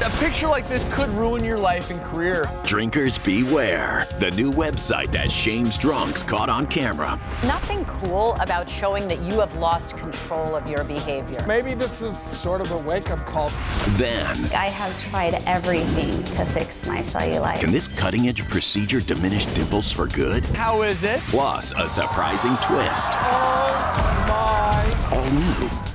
A picture like this could ruin your life and career. Drinkers beware. The new website that shames drunks caught on camera. Nothing cool about showing that you have lost control of your behavior. Maybe this is sort of a wake-up call. Then, I have tried everything to fix my cellulite. can this cutting-edge procedure diminish dimples for good? How is it? Plus, a surprising twist. Oh my. All new.